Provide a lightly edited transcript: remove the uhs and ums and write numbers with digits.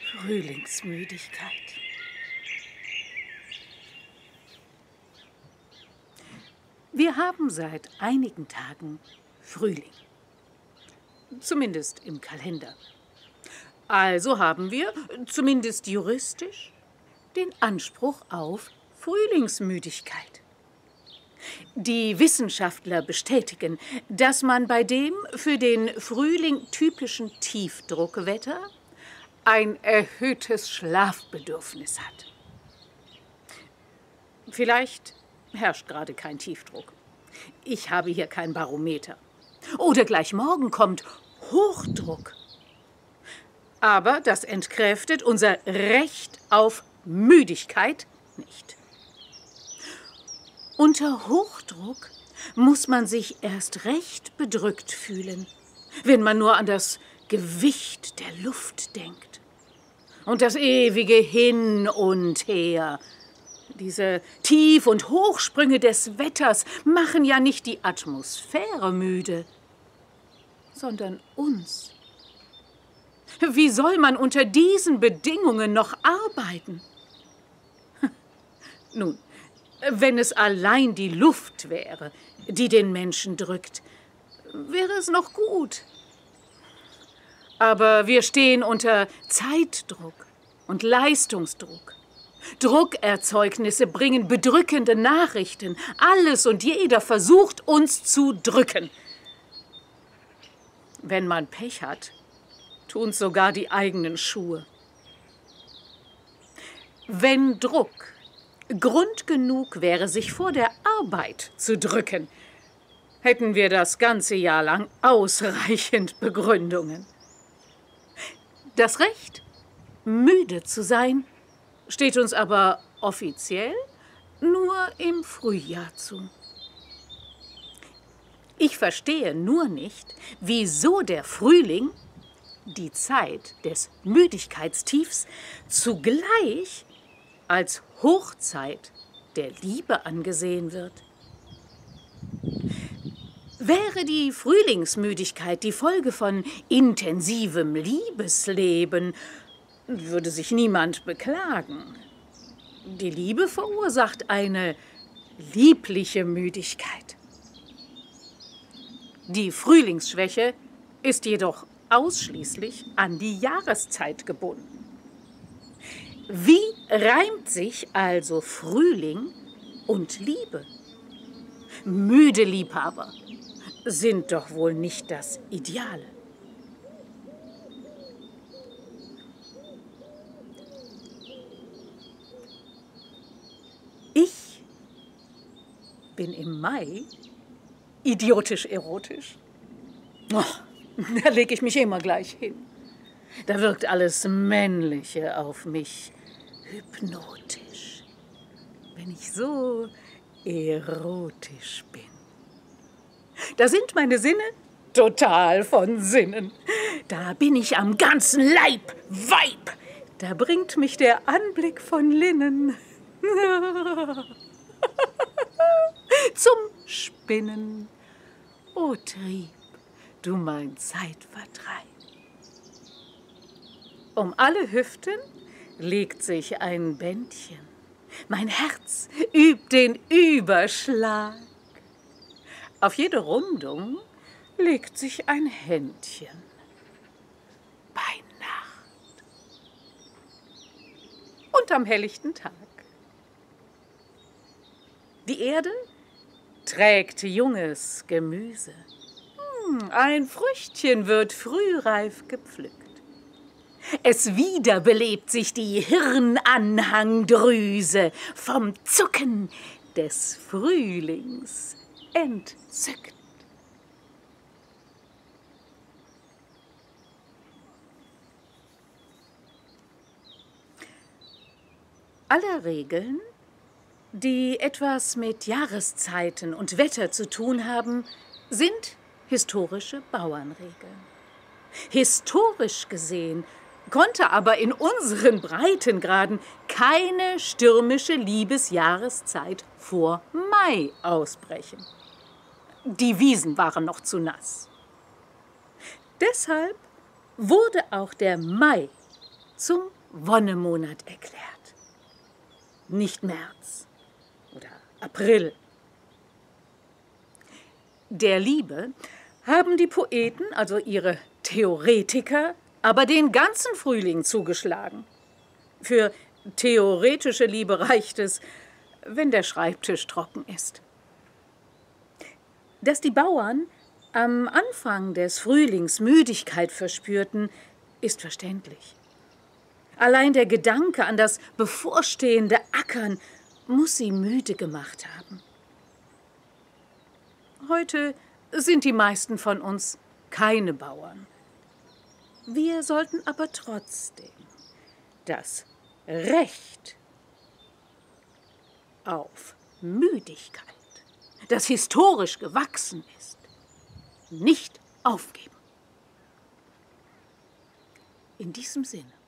Frühlingsmüdigkeit. Wir haben seit einigen Tagen Frühling. Zumindest im Kalender. Also haben wir, zumindest juristisch, den Anspruch auf Frühlingsmüdigkeit. Die Wissenschaftler bestätigen, dass man bei dem für den Frühling typischen Tiefdruckwetter ein erhöhtes Schlafbedürfnis hat. Vielleicht herrscht gerade kein Tiefdruck. Ich habe hier kein Barometer. Oder gleich morgen kommt Hochdruck. Aber das entkräftet unser Recht auf Müdigkeit nicht. Unter Hochdruck muss man sich erst recht bedrückt fühlen, wenn man nur an das Gewicht der Luft denkt. Und das ewige Hin und Her. Diese Tief- und Hochsprünge des Wetters machen ja nicht die Atmosphäre müde, sondern uns. Wie soll man unter diesen Bedingungen noch arbeiten? Nun, wenn es allein die Luft wäre, die den Menschen drückt, wäre es noch gut. Aber wir stehen unter Zeitdruck und Leistungsdruck. Druckerzeugnisse bringen bedrückende Nachrichten. Alles und jeder versucht, uns zu drücken. Wenn man Pech hat, tun's sogar die eigenen Schuhe. Wenn Druck Grund genug wäre, sich vor der Arbeit zu drücken, hätten wir das ganze Jahr lang ausreichend Begründungen. Das Recht, müde zu sein, steht uns aber offiziell nur im Frühjahr zu. Ich verstehe nur nicht, wieso der Frühling, die Zeit des Müdigkeitstiefs, zugleich als Hochzeit der Liebe angesehen wird. Wäre die Frühlingsmüdigkeit die Folge von intensivem Liebesleben, würde sich niemand beklagen. Die Liebe verursacht eine liebliche Müdigkeit. Die Frühlingsschwäche ist jedoch ausschließlich an die Jahreszeit gebunden. Wie reimt sich also Frühling und Liebe? Müde Liebhaber sind doch wohl nicht das Ideale. Ich bin im Mai idiotisch erotisch. Oh, da lege ich mich immer gleich hin. Da wirkt alles Männliche auf mich hypnotisch, wenn ich so erotisch bin. Da sind meine Sinne total von Sinnen. Da bin ich am ganzen Leib Weib. Da bringt mich der Anblick von Linnen zum Spinnen. O Trieb, du mein Zeitvertreib. Um alle Hüften legt sich ein Bändchen. Mein Herz übt den Überschlag. Auf jede Rundung legt sich ein Händchen. Bei Nacht. Und am helllichten Tag. Die Erde trägt junges Gemüse. Ein Früchtchen wird frühreif gepflückt. Es wiederbelebt sich die Hirnanhangdrüse vom Zucken des Frühlings entzückt. Alle Regeln, die etwas mit Jahreszeiten und Wetter zu tun haben, sind historische Bauernregeln. Historisch gesehen konnte aber in unseren Breitengraden keine stürmische Liebesjahreszeit vor Mai ausbrechen. Die Wiesen waren noch zu nass. Deshalb wurde auch der Mai zum Wonnemonat erklärt. Nicht März oder April. Der Liebe haben die Poeten, also ihre Theoretiker, aber den ganzen Frühling zugeschlagen. Für theoretische Liebe reicht es, wenn der Schreibtisch trocken ist. Dass die Bauern am Anfang des Frühlings Müdigkeit verspürten, ist verständlich. Allein der Gedanke an das bevorstehende Ackern muss sie müde gemacht haben. Heute sind die meisten von uns keine Bauern. Wir sollten aber trotzdem das Recht auf Müdigkeit, das historisch gewachsen ist, nicht aufgeben. In diesem Sinne.